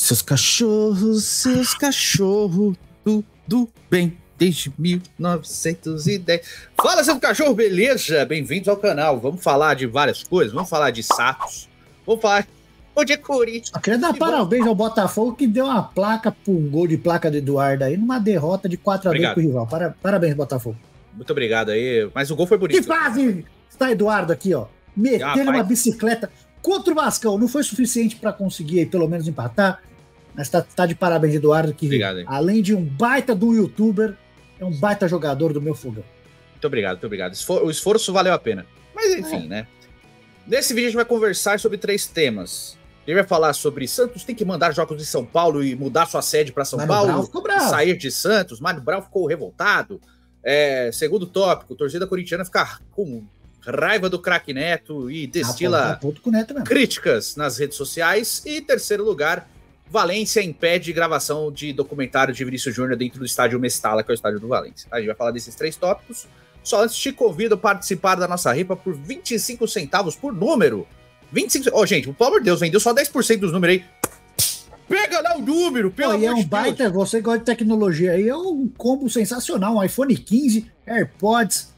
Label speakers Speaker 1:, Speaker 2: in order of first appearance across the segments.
Speaker 1: Seus cachorros, tudo bem, desde 1910. Fala, seu cachorro, beleza? Bem-vindos ao canal. Vamos falar de várias coisas, vamos falar de Santos, vamos falar de Corinthians.
Speaker 2: Eu queria dar parabéns ao Botafogo que deu uma placa pro gol de placa do Eduardo aí, numa derrota de 4-2 pro rival. Parabéns, Botafogo.
Speaker 1: Muito obrigado aí, mas o gol foi bonito.
Speaker 2: Que fase está Eduardo aqui, ó, metendo uma bicicleta contra o Vascão. Não foi suficiente para conseguir aí, pelo menos empatar, mas tá de parabéns, Eduardo, que obrigado, além de um baita do youtuber, é um baita jogador do meu fogão.
Speaker 1: Muito obrigado. O esforço valeu a pena. Mas enfim, né? Nesse vídeo a gente vai conversar sobre 3 temas. A gente vai falar sobre Santos tem que mandar jogos de São Paulo e mudar sua sede para São Paulo, sair de Santos. Mário Brown ficou revoltado. Segundo tópico, torcida corintiana fica com raiva do craque Neto e destila críticas nas redes sociais. E terceiro lugar, Valência impede gravação de documentário de Vinícius Júnior dentro do estádio Mestala, que é o estádio do Valência. A gente vai falar desses 3 tópicos. Só antes te convido a participar da nossa rifa por 25 centavos por número. 25. Gente, pelo amor de Deus, vendeu só 10% dos números aí. Pega lá o número, pelo amor de Deus.
Speaker 2: Baita, você gosta de tecnologia aí, é um combo sensacional. Um iPhone 15, AirPods,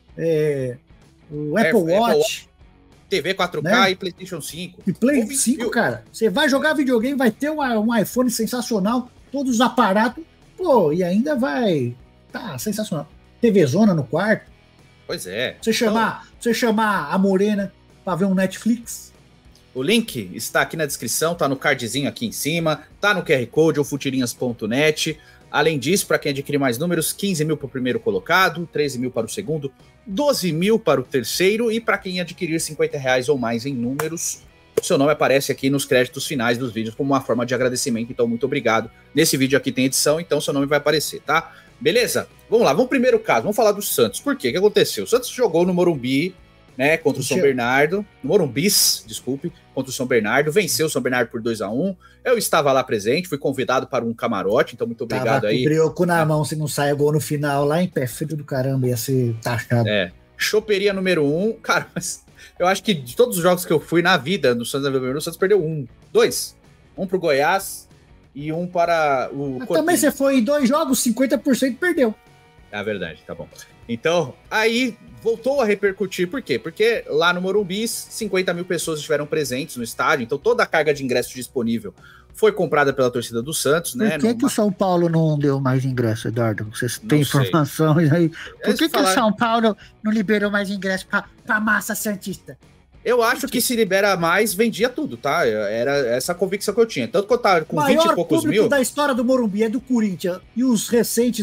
Speaker 2: o Apple Watch.
Speaker 1: TV 4K, né? E PlayStation 5.
Speaker 2: E Play 5, cara. Você vai jogar videogame, vai ter um iPhone sensacional, todos os aparatos, pô, e ainda vai... Tá sensacional. TV Zona no quarto.
Speaker 1: Pois é.
Speaker 2: Você chamar a Morena pra ver um Netflix.
Speaker 1: O link está aqui na descrição, tá no cardzinho aqui em cima, tá no QR Code ou futirinhas.net. Além disso, para quem adquirir mais números, 15 mil para o primeiro colocado, 13 mil para o segundo, 12 mil para o terceiro, e para quem adquirir 50 reais ou mais em números, o seu nome aparece aqui nos créditos finais dos vídeos como uma forma de agradecimento, então muito obrigado. Nesse vídeo aqui tem edição, então seu nome vai aparecer, tá? Beleza? Vamos lá, vamos pro primeiro caso, vamos falar do Santos. Por quê? O que aconteceu? O Santos jogou no Morumbi, né, contra o São Bernardo, no Morumbis, desculpe, contra o São Bernardo, venceu o São Bernardo por 2-1, eu estava lá presente, fui convidado para um camarote, então muito obrigado aí.
Speaker 2: Brioco na mão, se não sai o gol no final, lá em pé, filho do caramba, ia ser taxado.
Speaker 1: Choperia número 1, cara, mas eu acho que de todos os jogos que eu fui na vida no Santos perdeu 2, um pro Goiás e um para o
Speaker 2: Corinthians. Também você foi em 2 jogos, 50% perdeu.
Speaker 1: É verdade, tá bom. Então, aí voltou a repercutir, por quê? Porque lá no Morumbi, 50 mil pessoas estiveram presentes no estádio, então toda a carga de ingresso disponível foi comprada pela torcida do Santos, né?
Speaker 2: Por que o São Paulo não deu mais ingresso, Eduardo? Vocês têm informações aí? Por que o São Paulo não liberou mais ingresso pra massa santista?
Speaker 1: Eu acho que se libera mais, vendia tudo, tá? Era essa a convicção que eu tinha. Tanto que eu tava com 20 e poucos mil... O
Speaker 2: público da história do Morumbi é do Corinthians, e os recentes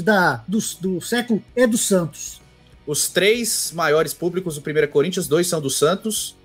Speaker 2: do século é do Santos.
Speaker 1: Os 3 maiores públicos do primeiro é Corinthians, 2 são do Santos,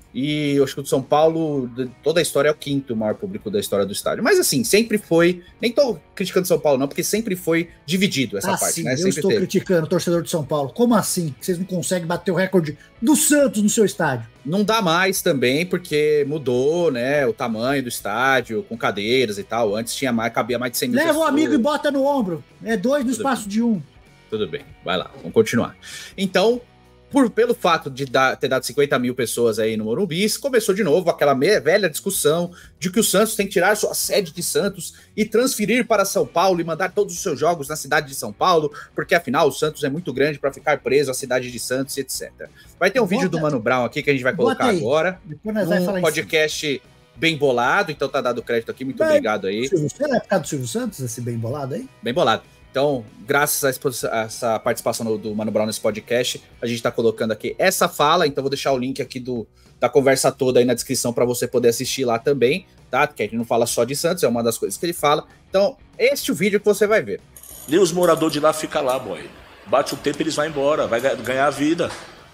Speaker 1: e eu acho que o do São Paulo, toda a história, é o 5º maior público da história do estádio. Mas assim, sempre foi, nem tô criticando São Paulo não, porque sempre foi dividido essa parte,
Speaker 2: sim,
Speaker 1: né?
Speaker 2: Eu estou criticando o torcedor de São Paulo. Como assim? Vocês não conseguem bater o recorde do Santos no seu estádio?
Speaker 1: Não dá mais também, porque mudou, né, o tamanho do estádio, com cadeiras e tal. Antes cabia mais de 100 mil
Speaker 2: pessoas. Leva o amigo e bota no ombro. É 2 no espaço de 1.
Speaker 1: Tudo bem, vai lá, vamos continuar. Então, pelo fato de ter dado 50 mil pessoas aí no Morumbi, começou de novo aquela velha discussão de que o Santos tem que tirar sua sede de Santos e transferir para São Paulo e mandar todos os seus jogos na cidade de São Paulo, porque afinal o Santos é muito grande para ficar preso à cidade de Santos, etc. Vai ter um vídeo do Mano Brown aqui que a gente vai colocar agora, um podcast bem bolado, então tá dado crédito aqui, muito obrigado aí.
Speaker 2: Você é época do Silvio Santos, esse bem bolado aí?
Speaker 1: Bem bolado. Então, graças a essa participação do Mano Brown nesse podcast, a gente está colocando aqui essa fala, então vou deixar o link aqui da conversa toda aí na descrição para você poder assistir lá também, tá? Porque a gente não fala só de Santos, é uma das coisas que ele fala. Então, este é o vídeo que você vai ver.
Speaker 3: E os moradores de lá ficam lá, boy. Bate o tempo, eles vão embora, vai ganhar a vida.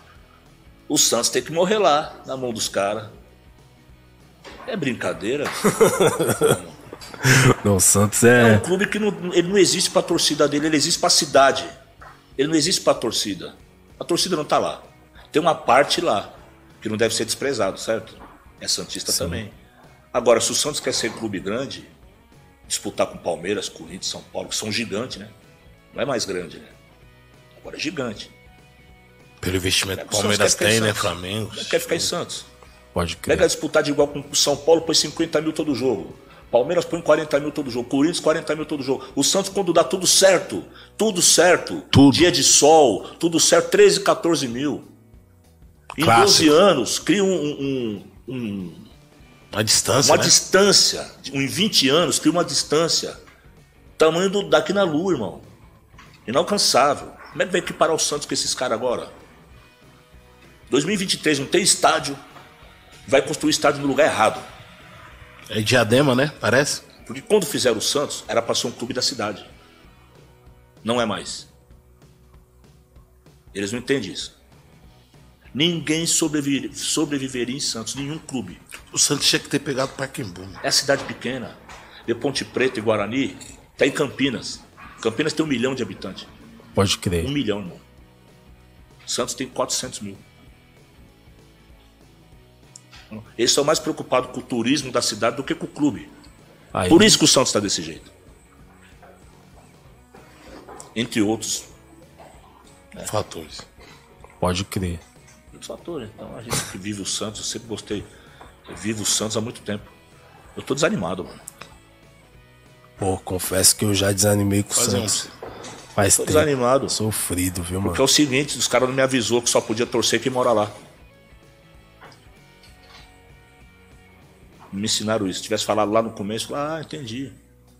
Speaker 3: O Santos tem que morrer lá, na mão dos caras. É brincadeira?
Speaker 4: Não, o Santos é
Speaker 3: um clube que ele não existe pra torcida dele, ele existe pra cidade. Ele não existe pra torcida. A torcida não tá lá. Tem uma parte lá, que não deve ser desprezado, certo? É santista também. Agora, se o Santos quer ser clube grande, disputar com Palmeiras, Corinthians, São Paulo, que são gigantes, né? Não é mais grande, né? Agora é gigante.
Speaker 4: Pelo investimento que o Palmeiras tem, né? Flamengo.
Speaker 3: Quer ficar em Santos.
Speaker 4: Pode crer.
Speaker 3: Pega disputar de igual com o São Paulo, põe 50 mil todo jogo. Palmeiras põe 40 mil todo jogo, Corinthians 40 mil todo jogo. O Santos, quando dá tudo certo, dia de sol, tudo certo, 13, 14 mil. Em
Speaker 4: Clássico.
Speaker 3: 12 anos, cria
Speaker 4: uma distância,
Speaker 3: uma
Speaker 4: né?
Speaker 3: distância. Em 20 anos, cria uma distância. Tamanho daqui na lua, irmão. Inalcançável. Como é que vai equiparar o Santos com esses caras agora? 2023 não tem estádio, vai construir estádio no lugar errado.
Speaker 4: É Diadema, né? Parece.
Speaker 3: Porque quando fizeram o Santos, era para ser um clube da cidade. Não é mais. Eles não entendem isso. Ninguém sobreviveria em Santos, nenhum clube.
Speaker 4: O Santos tinha que ter pegado o Pacaembu.
Speaker 3: É a cidade pequena. De Ponte Preta e Guarani, tá em Campinas. Campinas tem 1 milhão de habitantes.
Speaker 4: Pode crer.
Speaker 3: 1 milhão, irmão. Santos tem 400 mil. Eles são mais preocupados com o turismo da cidade do que com o clube.
Speaker 4: Aí.
Speaker 3: Por isso que o Santos está desse jeito. Entre outros
Speaker 4: fatores. Pode crer.
Speaker 3: outros fatores. Então a gente que vive o Santos, eu sempre gostei. Eu vivo o Santos há muito tempo. Eu tô desanimado, mano.
Speaker 4: Pô, confesso que eu já desanimei com o Santos. Faz
Speaker 3: Tô
Speaker 4: tempo.
Speaker 3: desanimado.
Speaker 4: Sofrido, viu, mano?
Speaker 3: Porque é o seguinte, os caras não me avisou que só podia torcer quem mora lá. Me ensinaram isso. Se tivesse falado lá no começo, entendi.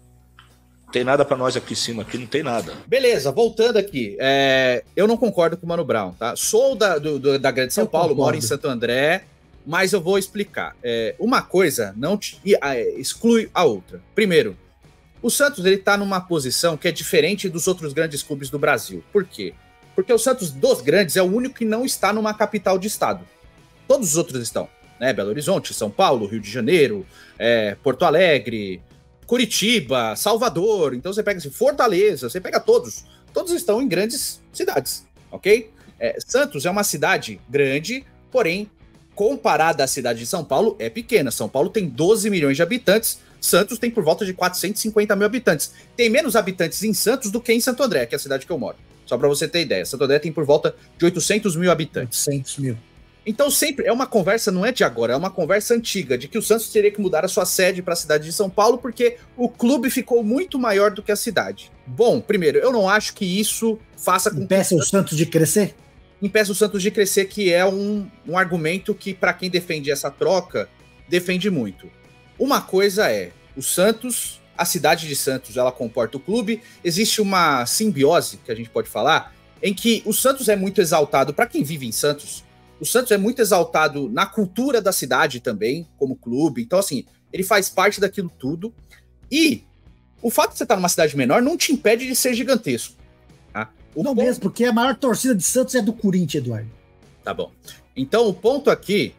Speaker 3: Não tem nada pra nós aqui em cima, aqui não tem nada.
Speaker 1: Beleza, voltando aqui. Eu não concordo com o Mano Brown, tá? Sou da Grande São Paulo, moro em Santo André, mas eu vou explicar. Uma coisa não exclui a outra. Primeiro, o Santos ele tá numa posição que é diferente dos outros grandes clubes do Brasil. Por quê? Porque o Santos dos grandes é o único que não está numa capital de estado. Todos os outros estão. Né? Belo Horizonte, São Paulo, Rio de Janeiro, Porto Alegre, Curitiba, Salvador. Então você pega assim, Fortaleza, você pega todos. Todos estão em grandes cidades, ok? Santos é uma cidade grande, porém, comparada à cidade de São Paulo, é pequena. São Paulo tem 12 milhões de habitantes, Santos tem por volta de 450 mil habitantes. Tem menos habitantes em Santos do que em Santo André, que é a cidade que eu moro. Só para você ter ideia. Santo André tem por volta de 800 mil habitantes.
Speaker 2: 800 mil.
Speaker 1: Então sempre é uma conversa, não é de agora, é uma conversa antiga, de que o Santos teria que mudar a sua sede para a cidade de São Paulo, porque o clube ficou muito maior do que a cidade. Bom, primeiro, eu não acho que isso faça com
Speaker 2: impeça o Santos de crescer?
Speaker 1: Impeça o Santos de crescer, que é um argumento que, para quem defende essa troca, defende muito. Uma coisa é, o Santos, a cidade de Santos, ela comporta o clube, existe uma simbiose, que a gente pode falar, em que o Santos é muito exaltado, para quem vive em Santos, o Santos é muito exaltado na cultura da cidade também, como clube. Então, assim, ele faz parte daquilo tudo. E o fato de você estar numa cidade menor não te impede de ser gigantesco. Tá?
Speaker 2: Não mesmo, porque a maior torcida de Santos é do Corinthians, Eduardo.
Speaker 1: Tá bom. Então, o ponto aqui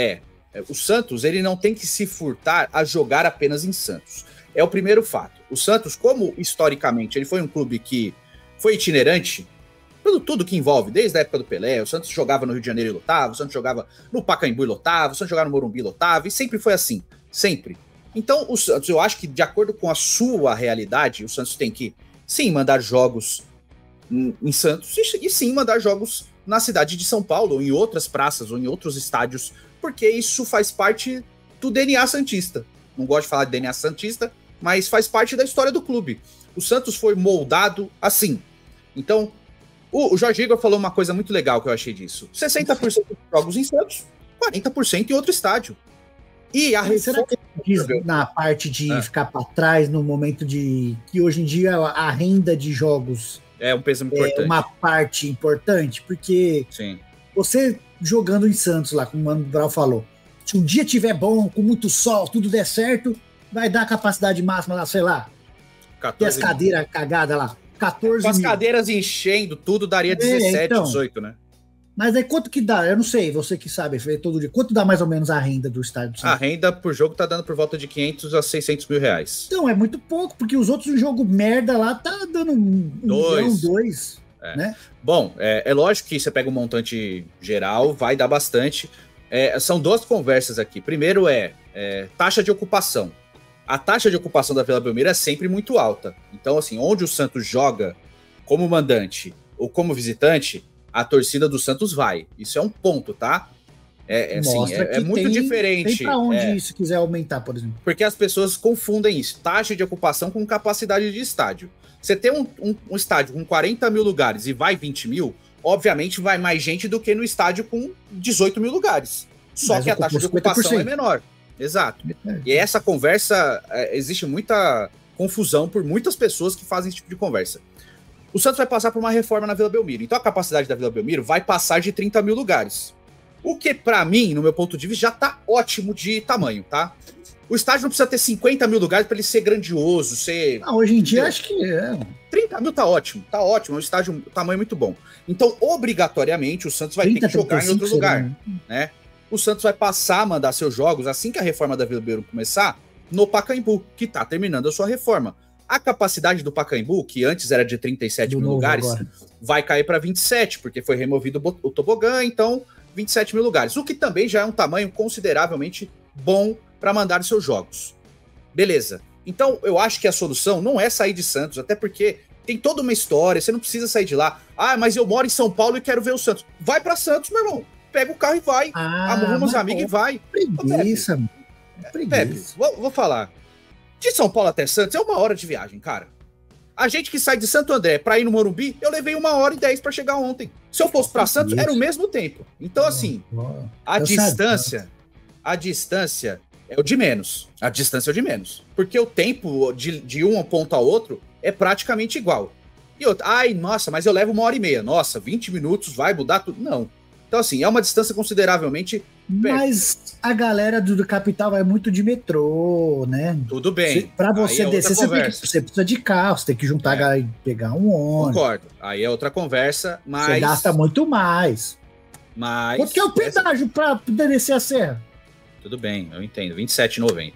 Speaker 1: o Santos ele não tem que se furtar a jogar apenas em Santos. É o primeiro fato. O Santos, como historicamente ele foi um clube que foi itinerante, tudo que envolve, desde a época do Pelé, o Santos jogava no Rio de Janeiro e lotava, o Santos jogava no Pacaembu e lotava, o Santos jogava no Morumbi e lotava, e sempre foi assim, sempre. Então, o Santos, eu acho que de acordo com a sua realidade, o Santos tem que, sim, mandar jogos em Santos, e sim, mandar jogos na cidade de São Paulo, ou em outras praças, ou em outros estádios, porque isso faz parte do DNA santista. Não gosto de falar de DNA santista, mas faz parte da história do clube. O Santos foi moldado assim. Então, o Jorge Igor falou uma coisa muito legal que eu achei disso. 60% dos jogos em Santos, 40% em outro estádio. E
Speaker 2: será que ele diz na parte de ficar para trás no momento de que hoje em dia a renda de jogos
Speaker 1: é um peso importante.
Speaker 2: É uma parte importante, porque
Speaker 1: sim,
Speaker 2: você jogando em Santos lá, como o Mano Brown falou, se um dia tiver bom, com muito sol, tudo der certo, vai dar a capacidade máxima lá, sei lá, e as cadeiras cagadas lá. 14
Speaker 1: com as
Speaker 2: mil.
Speaker 1: cadeiras enchendo, tudo daria 17, então, 18, né?
Speaker 2: Mas aí quanto que dá? Eu não sei, você que sabe, todo dia. Quanto dá mais ou menos a renda do estádio?
Speaker 1: A renda por jogo tá dando por volta de 500 a 600 mil reais.
Speaker 2: Então, é muito pouco, porque os outros jogos merda lá tá dando dois. Né?
Speaker 1: Bom, é lógico que você pega um montante geral, vai dar bastante. São duas conversas aqui. Primeiro taxa de ocupação. A taxa de ocupação da Vila Belmiro é sempre muito alta. Então, assim, onde o Santos joga como mandante ou como visitante, a torcida do Santos vai. Isso é um ponto, tá? É muito diferente.
Speaker 2: Tem para onde se quiser aumentar, por exemplo.
Speaker 1: Porque as pessoas confundem isso, taxa de ocupação com capacidade de estádio. Você tem um estádio com 40 mil lugares e vai 20 mil, obviamente vai mais gente do que no estádio com 18 mil lugares. Só mas que a taxa de ocupação 50%. É menor. Exato. E essa conversa, existe muita confusão por muitas pessoas que fazem esse tipo de conversa. O Santos vai passar por uma reforma na Vila Belmiro. Então a capacidade da Vila Belmiro vai passar de 30 mil lugares. O que, pra mim, no meu ponto de vista, já tá ótimo de tamanho, tá? O estádio não precisa ter 50 mil lugares para ele ser grandioso, ser...
Speaker 2: hoje em dia acho que é.
Speaker 1: 30 mil tá ótimo, é um estádio, um tamanho muito bom. Então, obrigatoriamente, o Santos vai ter que jogar em outro lugar, né? O Santos vai passar a mandar seus jogos, assim que a reforma da Vila Belmiro começar, no Pacaembu, que tá terminando a sua reforma. A capacidade do Pacaembu, que antes era de 37 mil lugares, vai cair para 27, porque foi removido o tobogã, então 27 mil lugares. O que também já é um tamanho consideravelmente bom para mandar seus jogos. Beleza. Então, eu acho que a solução não é sair de Santos, até porque tem toda uma história, você não precisa sair de lá. Ah, mas eu moro em São Paulo e quero ver o Santos. Vai para Santos, meu irmão. Pega o carro e vai. Arruma os amigos e vai.
Speaker 2: Preguiça.
Speaker 1: Pepe, vou falar. De São Paulo até Santos é 1 hora de viagem, cara. A gente que sai de Santo André pra ir no Morumbi, eu levei 1h10 pra chegar ontem. Se eu fosse pra Santos, era o mesmo tempo. Então, assim, a distância é o de menos. A distância é o de menos. Porque o tempo de um ponto ao outro é praticamente igual. E outra, nossa, mas eu levo 1h30. Nossa, 20 minutos vai mudar tudo? Não. Então, assim, é uma distância consideravelmente perto.
Speaker 2: Mas a galera do capital vai muito de metrô, né?
Speaker 1: Tudo bem.
Speaker 2: Pra você descer, você precisa de carro, você tem que juntar e pegar um ônibus.
Speaker 1: Concordo. Aí é outra conversa, mas...
Speaker 2: Você gasta muito mais.
Speaker 1: Mas...
Speaker 2: Quanto que é o pedágio pra poder descer a serra?
Speaker 1: Tudo bem, eu entendo. R$27,90.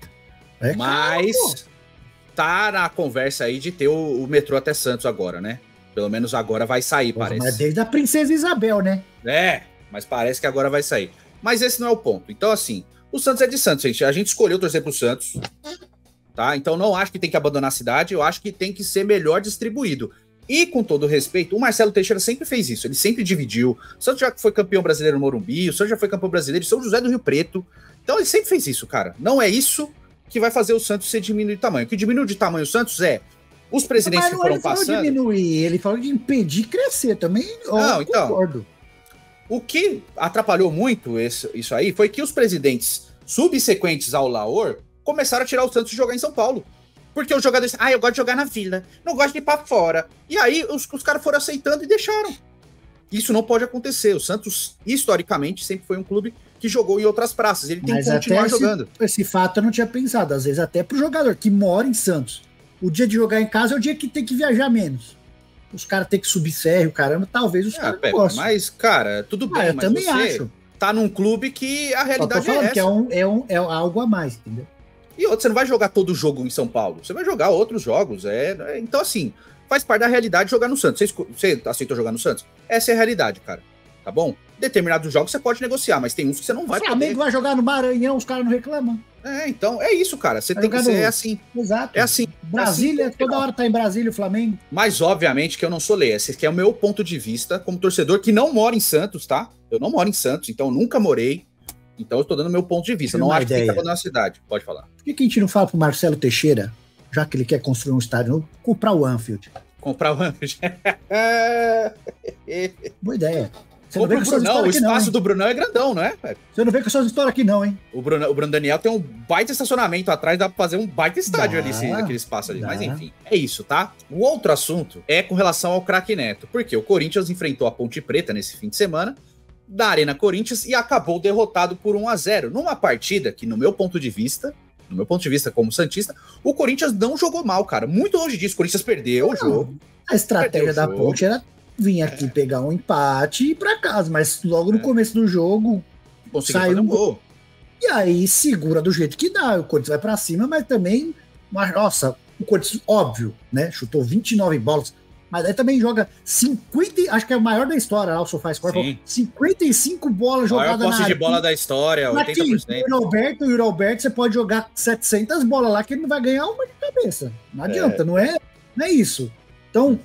Speaker 1: Mas tá na conversa aí de ter o metrô até Santos agora, né? Pelo menos agora vai sair, parece.
Speaker 2: Mas desde a Princesa Isabel, né?
Speaker 1: Mas parece que agora vai sair. Mas esse não é o ponto. Então, assim, o Santos é de Santos, gente. A gente escolheu torcer pro Santos, tá? Então não acho que tem que abandonar a cidade, eu acho que tem que ser melhor distribuído. E, com todo respeito, o Marcelo Teixeira sempre fez isso, ele sempre dividiu. O Santos já foi campeão brasileiro no Morumbi, o Santos já foi campeão brasileiro em São José do Rio Preto. Então ele sempre fez isso, cara. Não é isso que vai fazer o Santos ser diminuir de tamanho. O que diminui de tamanho o Santos é os presidentes que foram passando...
Speaker 2: Ele falou de diminuir, ele falou de impedir crescer também.
Speaker 1: Não, então... Concordo. O que atrapalhou muito isso aí foi que os presidentes subsequentes ao Laor começaram a tirar o Santos de jogar em São Paulo. Porque os jogadores... eu gosto de jogar na Vila, não gosto de ir pra fora. E aí os caras foram aceitando e deixaram. Isso não pode acontecer. O Santos, historicamente, sempre foi um clube que jogou em outras praças. Ele tem que continuar jogando.
Speaker 2: Esse fato eu não tinha pensado. Às vezes até pro jogador que mora em Santos. O dia de jogar em casa é o dia que tem que viajar menos. Os caras têm que subir serra, caramba, talvez os caras não gostem.
Speaker 1: Mas, cara, tudo bem,
Speaker 2: eu também acho.
Speaker 1: Tá num clube que a realidade
Speaker 2: é essa. Que é algo a mais, entendeu?
Speaker 1: E outro, você não vai jogar todo o jogo em São Paulo, você vai jogar outros jogos. Então, assim, faz parte da realidade jogar no Santos. Você aceitou jogar no Santos? Essa é a realidade, cara. Tá bom? Determinados jogos você pode negociar, mas tem uns que você não vai poder.
Speaker 2: O Flamengo vai jogar no Maranhão, os caras não reclamam.
Speaker 1: Então, é isso, cara. Você tem que ser assim.
Speaker 2: Exato.
Speaker 1: É assim.
Speaker 2: Brasília, assim, toda hora tá em Brasília o Flamengo.
Speaker 1: Mas, obviamente, que eu não sou lei. Esse aqui é o meu ponto de vista como torcedor que não mora em Santos, tá? Eu não moro em Santos, então nunca morei. Então eu tô dando meu ponto de vista. Não acho que tem que abandonar a cidade. Pode falar.
Speaker 2: Por que a gente não fala pro Marcelo Teixeira, já que ele quer construir um estádio novo, comprar o Anfield?
Speaker 1: Comprar o Anfield?
Speaker 2: Boa ideia.
Speaker 1: O Brunão, o espaço do Brunão é grandão, não é?
Speaker 2: Você não vê com essas histórias aqui não, hein?
Speaker 1: O Bruno Daniel tem um baita estacionamento atrás, dá pra fazer um baita estádio ali, naquele espaço ali. Mas enfim, é isso, tá? O outro assunto é com relação ao craque Neto, porque o Corinthians enfrentou a Ponte Preta nesse fim de semana, da Arena Corinthians, e acabou derrotado por 1-0, numa partida que, no meu ponto de vista como santista, o Corinthians não jogou mal, cara. Muito longe disso, o Corinthians perdeu o jogo.
Speaker 2: A estratégia da Ponte era vir aqui pegar um empate e ir pra casa, mas logo no começo do jogo saiu um gol. E aí segura do jeito que dá, o Corinthians vai pra cima, mas também, nossa, o Corinthians, óbvio, né, chutou 29 bolas, mas aí também joga 50, acho que é o maior da história lá, o SofaScore, 55 bolas jogadas na área.
Speaker 1: Posse de bola da história, 80%.
Speaker 2: O Yuri Alberto, você pode jogar 700 bolas lá que ele não vai ganhar uma de cabeça. Não adianta, não é isso. Então,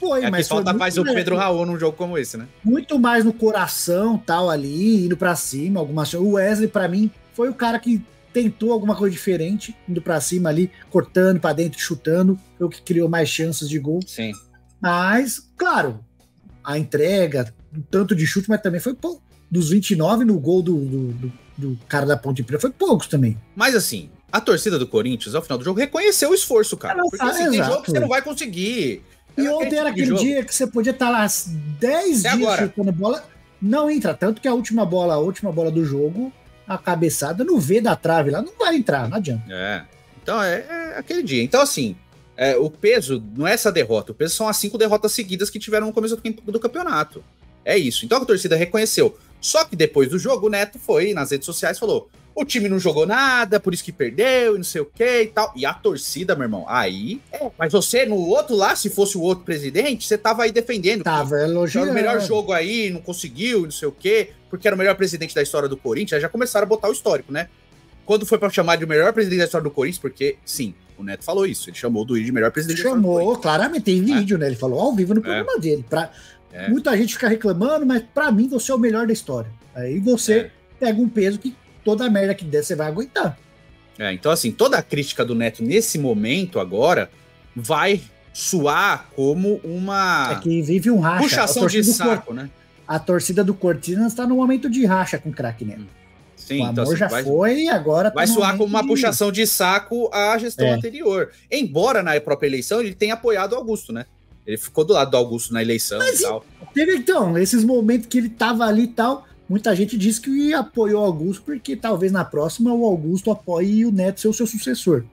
Speaker 2: Foi, mas
Speaker 1: que falta mais o Pedro Raul num jogo como esse, né?
Speaker 2: Muito mais no coração, tal, ali, indo pra cima, algumas... O Wesley, pra mim, foi o cara que tentou alguma coisa diferente, indo pra cima ali, cortando pra dentro, chutando, foi o que criou mais chances de gol.
Speaker 1: Sim.
Speaker 2: Mas, claro, a entrega, tanto de chute, mas também foi pouco. Dos 29 no gol do cara da Ponte Preta, foi poucos também.
Speaker 1: Mas assim, a torcida do Corinthians, ao final do jogo, reconheceu o esforço, cara. Porque assim, tem jogo que você não vai conseguir.
Speaker 2: E ontem era aquele dia que você podia estar lá 10 dias chutando bola, não entra. Tanto que a última bola do jogo, a cabeçada no V da trave lá, não vai entrar, não adianta.
Speaker 1: Então é aquele dia. Então assim, o peso não é essa derrota, o peso são as 5 derrotas seguidas que tiveram no começo do campeonato. É isso. Então a torcida reconheceu. Só que depois do jogo, o Neto foi nas redes sociais e falou: o time não jogou nada, por isso que perdeu, e não sei o que e tal. E a torcida, meu irmão, aí... Mas você, no outro lá, se fosse o outro presidente, você tava aí defendendo.
Speaker 2: Tava elogiando.
Speaker 1: Era o melhor jogo aí, não conseguiu, não sei o quê, porque era o melhor presidente da história do Corinthians. Aí já começaram a botar o histórico, né? Quando foi pra chamar de melhor presidente da história do Corinthians, porque, sim, o Neto falou isso. Ele chamou o Duílio de melhor presidente da história do Corinthians.
Speaker 2: Chamou, claramente, tem vídeo, né? Ele falou ao vivo no programa dele. Muita gente fica reclamando, mas pra mim você é o melhor da história. Aí você pega um peso que toda merda que der, você vai aguentar.
Speaker 1: Então assim, toda a crítica do Neto nesse momento agora vai soar como uma...
Speaker 2: É que vive um racha.
Speaker 1: Puxação de saco, né?
Speaker 2: A torcida do Corinthians está no momento de racha com o craque Neto.
Speaker 1: Sim,
Speaker 2: o amor então, assim, já foi e agora...
Speaker 1: Vai soar como uma puxação de saco à gestão anterior. Embora na própria eleição ele tenha apoiado o Augusto, né? Ele ficou do lado do Augusto na eleição e tal.
Speaker 2: Teve então, esses momentos que ele tava ali e tal... Muita gente disse que apoiou o Augusto porque talvez na próxima o Augusto apoie o Neto ser o seu sucessor.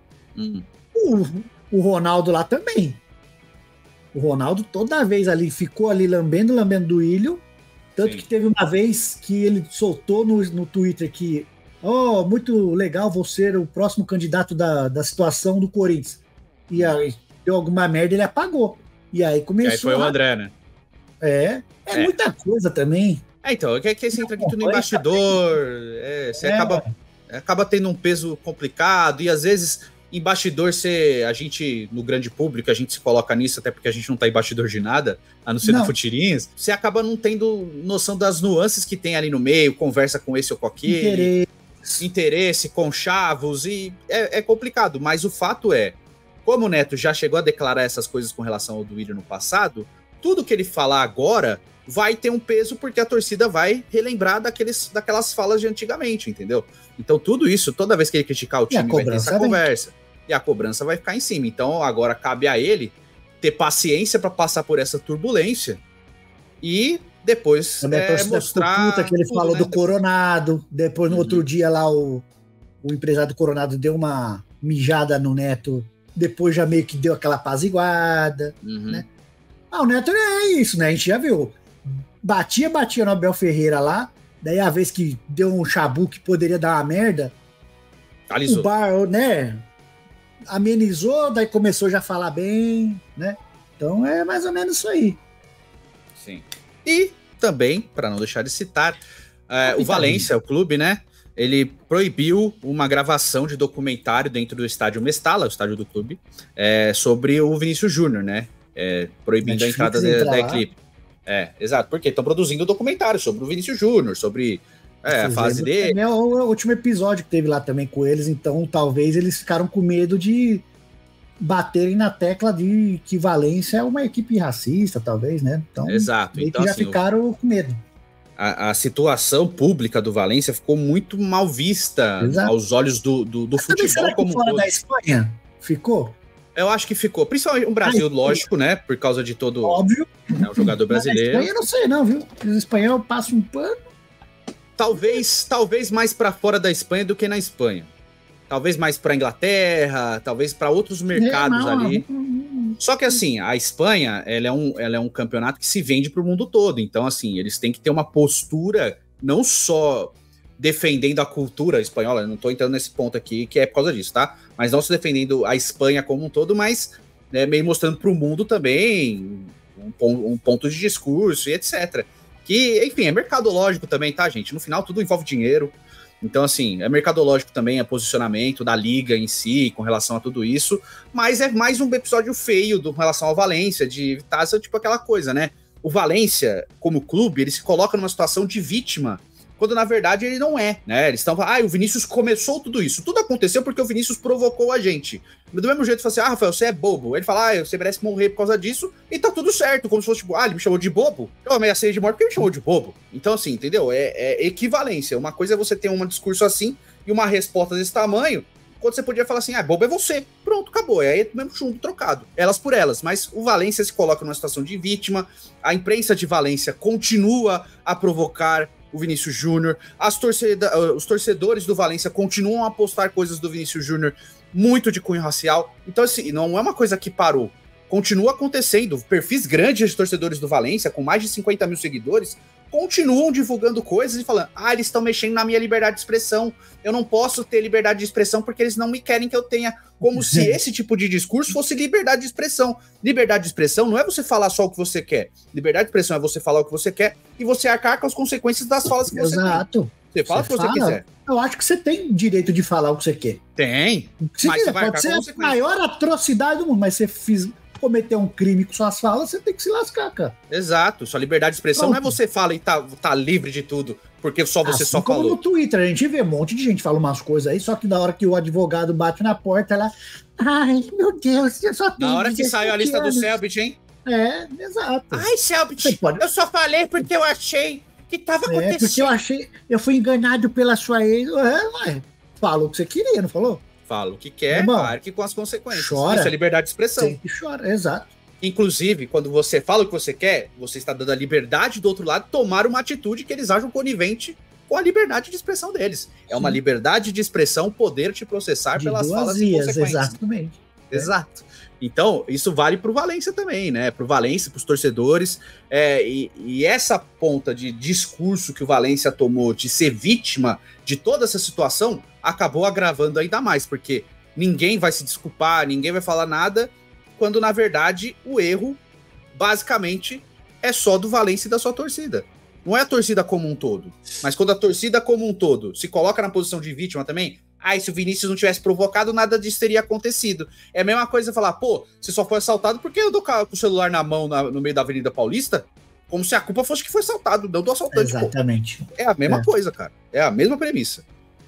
Speaker 2: O Ronaldo lá também. O Ronaldo toda vez ali ficou ali lambendo do Ilho. Tanto que teve uma vez que ele soltou no Twitter que muito legal vou ser o próximo candidato da situação do Corinthians. E aí deu alguma merda, ele apagou. E aí começou...
Speaker 1: Aí foi o André, né?
Speaker 2: Muita coisa também.
Speaker 1: Então, é que você entra aqui tudo no bastidor, você acaba tendo um peso complicado, e às vezes, em bastidor, a gente, no grande público, a gente se coloca nisso, até porque a gente não tá em bastidor de nada, a não ser no Futirinhas, você acaba não tendo noção das nuances que tem ali no meio, conversa com esse ou com aquele, interesse com chavos, e é complicado, mas o fato é, como o Neto já chegou a declarar essas coisas com relação ao Duílio no passado, tudo que ele falar agora vai ter um peso porque a torcida vai relembrar daquelas falas de antigamente, entendeu? Então tudo isso, toda vez que ele criticar o time, vai ter essa conversa. E a cobrança vai ficar em cima. Então agora cabe a ele ter paciência para passar por essa turbulência e depois mostrar...
Speaker 2: Puta que ele falou do Coronado, depois no outro dia lá o empresário do Coronado deu uma mijada no Neto, depois já meio que deu aquela apaziguada, né? O Neto é isso, né? A gente já viu. Batia no Abel Ferreira lá, daí a vez que deu um chabu que poderia dar uma merda,
Speaker 1: alisou.
Speaker 2: O bar, né, amenizou, daí começou já a falar bem, né? Então é mais ou menos isso aí.
Speaker 1: Sim. E também, para não deixar de citar, o Valência, o clube, né, ele proibiu uma gravação de documentário dentro do estádio Mestala, o estádio do clube, sobre o Vinícius Júnior, né? Proibindo a entrada da equipe. Exato, porque estão produzindo documentário sobre o Vinícius Júnior, sobre a fase dele.
Speaker 2: É o último episódio que teve lá também com eles, então talvez eles ficaram com medo de baterem na tecla de que Valência é uma equipe racista, talvez, né? Então,
Speaker 1: exato. Então,
Speaker 2: já ficaram com medo.
Speaker 1: A situação pública do Valência ficou muito mal vista aos olhos do futebol como um todo.
Speaker 2: Da Espanha ficou?
Speaker 1: Eu acho que ficou. Principalmente o Brasil, lógico, né? Por causa de todo o jogador brasileiro.
Speaker 2: Na Espanha eu não sei não, viu? Os espanhóis passam um pano.
Speaker 1: Talvez mais para fora da Espanha do que na Espanha. Talvez mais para Inglaterra, talvez para outros mercados ali. Só que assim, a Espanha, ela é um campeonato que se vende para o mundo todo. Então assim, eles têm que ter uma postura não só defendendo a cultura espanhola, eu não tô entrando nesse ponto aqui, que é por causa disso, tá? Mas não se defendendo a Espanha como um todo, mas meio mostrando para o mundo também um ponto de discurso e etc. Que, enfim, é mercadológico também, tá, gente? No final tudo envolve dinheiro, Então, assim, é mercadológico também, é posicionamento da liga em si, com relação a tudo isso, mas é mais um episódio feio com relação ao Valência, de Taça, tipo aquela coisa, né? O Valência, como clube, ele se coloca numa situação de vítima, quando na verdade ele não é, né? Eles estão falando, o Vinícius começou tudo isso. Tudo aconteceu porque o Vinícius provocou a gente. Do mesmo jeito, fala assim, Rafael, você é bobo. Ele fala, você merece morrer por causa disso, e tá tudo certo. Como se fosse, tipo, ele me chamou de bobo? Eu ameacei de morte porque ele me chamou de bobo. Então, assim, entendeu? É equivalência. Uma coisa é você ter um discurso assim e uma resposta desse tamanho, quando você podia falar assim, bobo é você. Pronto, acabou. É aí mesmo chumbo trocado. Elas por elas. Mas o Valência se coloca numa situação de vítima, a imprensa de Valência continua a provocar o Vinícius Júnior, os torcedores do Valência continuam a postar coisas do Vinícius Júnior muito de cunho racial. Então, assim, não é uma coisa que parou. Continua acontecendo. Perfis grandes de torcedores do Valência, com mais de 50 mil seguidores, continuam divulgando coisas e falando, eles estão mexendo na minha liberdade de expressão, eu não posso ter liberdade de expressão porque eles não me querem que eu tenha, como se esse tipo de discurso fosse liberdade de expressão. Liberdade de expressão não é você falar só o que você quer, liberdade de expressão é você falar o que você quer e você arcar com as consequências das falas que você tem.
Speaker 2: Exato.
Speaker 1: Você fala o que você quiser.
Speaker 2: Eu acho que você tem direito de falar o que você quer.
Speaker 1: Tem.
Speaker 2: Mas você vai pode ser a maior atrocidade do mundo, mas você cometer um crime com suas falas, você tem que se lascar, cara.
Speaker 1: Exato, sua liberdade de expressão não é você fala e tá livre de tudo, porque só você só falou.
Speaker 2: Como no Twitter, a gente vê um monte de gente fala umas coisas aí, só que na hora que o advogado bate na porta, ela... meu Deus, eu só tenho...
Speaker 1: Na hora que saiu a lista do Selbit, hein?
Speaker 2: Exato.
Speaker 1: Selbit, eu só falei porque eu achei que tava acontecendo.
Speaker 2: Porque eu fui enganado pela sua ex. Falou o que você queria, não falou?
Speaker 1: Fala o que quer, marque com as consequências.
Speaker 2: Chora.
Speaker 1: Isso é liberdade de expressão.
Speaker 2: Sempre chora, exato.
Speaker 1: Inclusive, quando você fala o que você quer, você está dando a liberdade do outro lado de tomar uma atitude que eles acham conivente com a liberdade de expressão deles. É uma liberdade de expressão poder te processar pelas falas e consequências.
Speaker 2: Exatamente.
Speaker 1: Exato. Então, isso vale pro Valência também, né? Pro Valência, pros torcedores. E essa ponta de discurso que o Valência tomou de ser vítima de toda essa situação acabou agravando ainda mais, porque ninguém vai se desculpar, ninguém vai falar nada, quando na verdade o erro, basicamente, é só do Valência e da sua torcida. Não é a torcida como um todo. Mas quando a torcida como um todo se coloca na posição de vítima também, se o Vinícius não tivesse provocado, nada disso teria acontecido. É a mesma coisa falar, você só foi assaltado porque eu tô com o celular na mão no meio da Avenida Paulista, como se a culpa fosse que foi assaltado, não do assaltante.
Speaker 2: Exatamente.
Speaker 1: É a mesma coisa, cara. É a mesma premissa.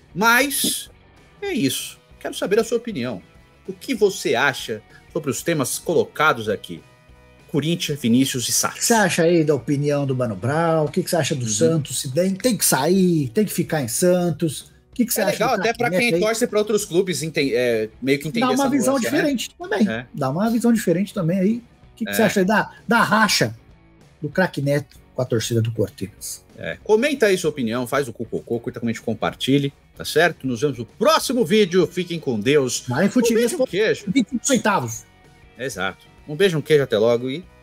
Speaker 1: Mas é isso. Quero saber a sua opinião. O que você acha sobre os temas colocados aqui? Corinthians, Vinícius e Sá.
Speaker 2: O que você acha aí da opinião do Mano Brown? O que você acha do Santos? Se tem que sair, tem que ficar em Santos? O que você acha?
Speaker 1: Legal, até para quem torce para outros clubes meio que entender.
Speaker 2: Dá uma visão diferente também. Dá uma visão diferente também aí. O que você acha aí da racha do craque Neto com a torcida do Cortinas?
Speaker 1: Comenta aí sua opinião, faz o cocô, curtamente compartilhe, tá certo? Nos vemos no próximo vídeo. Fiquem com Deus.
Speaker 2: Mas
Speaker 1: um beijo, queijo.
Speaker 2: 25 centavos.
Speaker 1: Exato. Um beijo, um queijo, até logo e